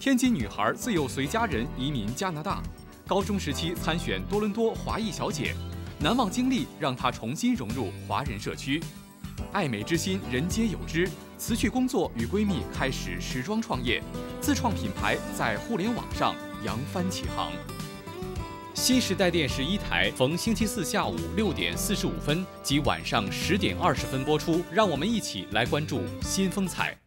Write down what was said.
天津女孩自幼随家人移民加拿大，高中时期参选多伦多华裔小姐，难忘经历让她重新融入华人社区。爱美之心，人皆有之。辞去工作，与闺蜜开始时装创业，自创品牌在互联网上扬帆起航。新时代电视1台逢星期四下午6点45分及晚上10点20分播出。让我们一起来关注新风采。